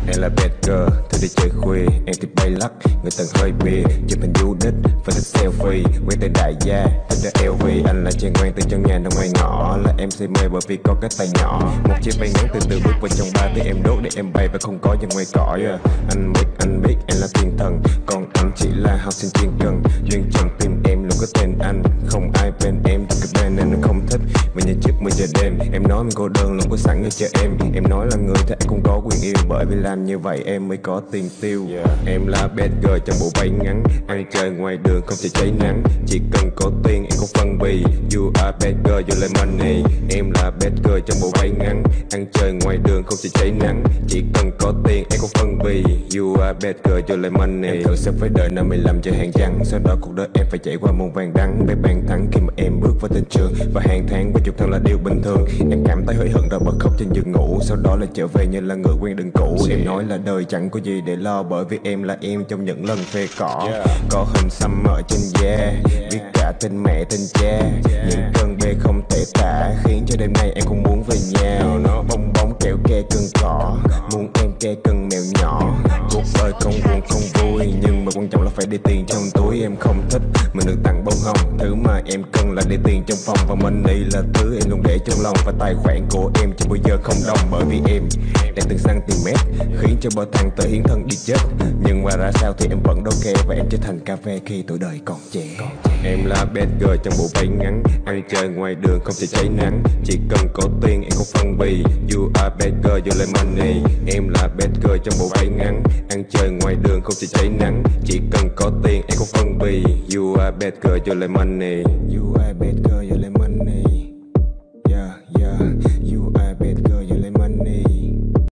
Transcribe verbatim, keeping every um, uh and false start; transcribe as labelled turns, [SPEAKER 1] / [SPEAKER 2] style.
[SPEAKER 1] Em là bad girl, thích đi chơi khuya. Em thích bay lắc, người từng hơi bia. Chụp hình du đích, và thích selfie. Quen tên đại gia, thích ra lờ vê. Anh là chàng ngoan từ trong nhà ra ngoài ngõ. Là em say mê bởi vì có cái tay nhỏ. Một chiếc bay ngắn từ từ bước vào trong ba tiếng em đốt để em bay và không có dân ngoài cõi. Anh biết, anh biết em là thiên thần, còn anh chỉ là học sinh chuyên cần. Nhưng trong tim em luôn có tên anh. Không ai bên em từ cái bên nên anh không thích. Vì như trước mười giờ đêm, em nói mình cô đơn luôn có sẵn như chờ em. Em nói là người thì anh cũng có quyền yêu, bởi vì làm như vậy em mới có tiền tiêu. Yeah. Em là bad girl trong bộ váy ngắn, ăn chơi ngoài đường không thể cháy nắng. Chỉ cần có tiền em không phân bì. You are bad girl, you like money. Em là bad girl trong bộ váy ngắn, ăn chơi ngoài đường không thể cháy nắng. Chỉ cần có tiền em không phân bì. You are bad girl, you like money. Em thử sẽ phải đợi năm mười lăm cho hàng trắng. Sau đó cuộc đời em phải trải qua một vàng đắng. Bé bàn thắng khi mà em bước vào tên trường. Và hàng tháng và chục tháng là điều bình thường. Em cảm thấy hối hận rồi bật khóc trên giường ngủ. Sau đó là trở về như là người quen đừng cũ. Yeah. Em nói là đời chẳng có gì để lo, bởi vì em là em trong những lần phê cỏ. Yeah. Có hình xăm ở trên da, viết cả tên mẹ tên cha. Những cơn bê không thể tả khiến cho đêm nay em không muốn về nhà. Nó bong bóng kẹo ke cưng cỏ, muốn em ke cưng mèo nhỏ. Cuộc đời không buồn không vui, nhưng mà quan trọng là phải để tiền trong túi. Em không thích mình được tặng bông hồng, thứ mà em cần là để tiền trong phòng. Và money là thứ em luôn để trong lòng. Và tài khoản của em chưa bao giờ không đông, bởi vì em đang từng centimet khiến cho bờ thằng tới hiến thân đi chết. Nhưng mà ra sao thì em vẫn đâu kê, và em trở thành cà phê khi tuổi đời còn trẻ. Em là bad girl trong bộ váy ngắn, ăn chơi ngoài đường không thể cháy nắng. Chỉ cần có tiền em không phân bì. You are bad girl, you like money. Em là bad girl trong bộ váy ngắn, ăn chơi ngoài đường không thể cháy nắng. Chỉ cần có tiền em không phân bì. You are bad girl, you like money. You are bad girl.